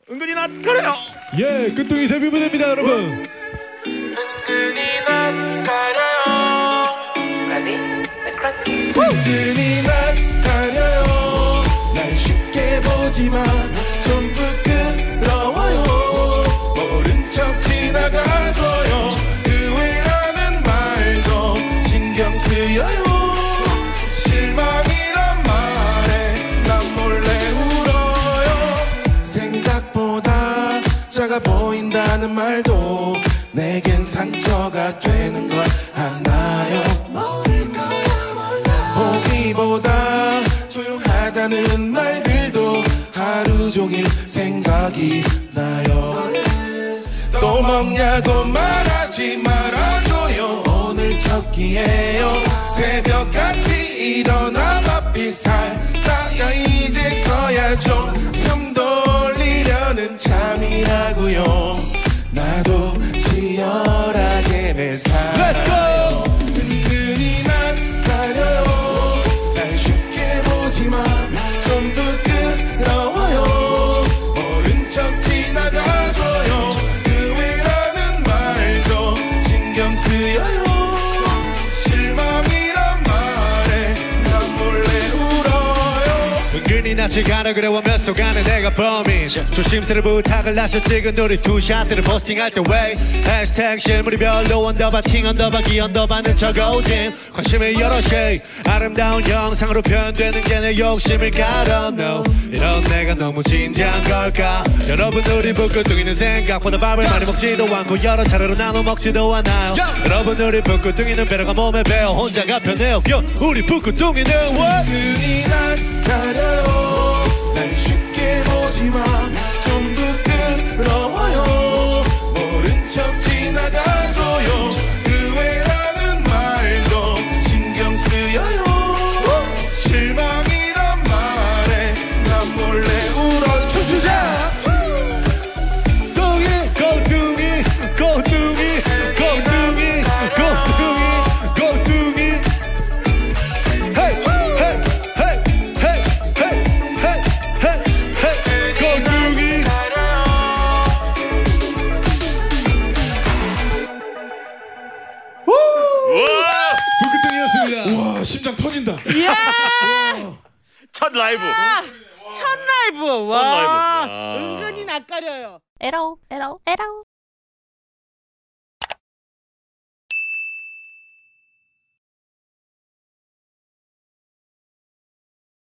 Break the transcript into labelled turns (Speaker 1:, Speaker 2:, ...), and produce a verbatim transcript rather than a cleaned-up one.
Speaker 1: 은근히 낯가려요.
Speaker 2: 예, 끄뚱이 데뷔 무대입니다, 여러분.
Speaker 3: 은근히 낯가려요.
Speaker 4: 은근히 낯가려요. 날 쉽게 보지마. 좀 부끄러워요. 모른 척 지나가줘요. 의외라는 말도 신경 쓰여요. 실망이란 말에 난 몰래 울어요. 생각보다 작아 보인다는 말도 내겐 상처가 되는 걸 아나요. 보기보다 조용하다는 말들도 하루 종일 생각이 나요. 또 먹냐고 말하지 말아줘요. 오늘 첫 기회요. 새벽같이 일어나 바삐 살다가 이제서야 좀 숨 돌리려는 참이라고요. 나도 치열하게 매일 살아요. 은근히 낯가려요. 날 쉽게 보지마. 좀 부끄러워요. 모른 척 지나가줘요. 의외라는 말도 신경 쓰여요. 실망이란 말에 난 몰래 울어요.
Speaker 2: 은근히 낯을 가려 그래오면서 가는 내가 범인. 조심스레 부탁을 하셔 찍은 우리 두 샷들을 포스팅할 때 왜 해시태그 실물이 별로 언더바 팅 언더바 기 언더바는 적어오진 관심을 여럿이 아름다운 영상으로 표현되는 게 내 욕심을 가려 no. 이런 내가 너무 진지한 걸까. 여러분 우리 북구둥이는 생각보다 밥을 많이 먹지도 않고 여러 차례로 나눠 먹지도 않아요. 여러분 우리 북구둥이는 배려가 몸에 배어 혼자가 편해요. 우리 북구둥이는 what?
Speaker 4: 은근히 낯가려요. 날 쉽게 보지마. 좀 부끄러워요. 모른 척 지나가줘요. 의외라는 말도 신경 쓰여요. 실망이란 말에 난 몰래 울어. 춤추자.
Speaker 2: 둥이 고둥이 고둥이 고둥이 고둥이 고둥이 헤이 헤이 헤이 헤이 헤이 헤이 헤이 헤이 고둥이.
Speaker 1: 우와!
Speaker 2: 북구둥이였습니다.
Speaker 4: 와, 심장 터진다.
Speaker 5: 이야!
Speaker 1: 첫 라이브.
Speaker 5: 첫 라이브. 와.
Speaker 1: 라이브. 야.
Speaker 5: 은근히 낯가려요.
Speaker 6: 에러 에러 에러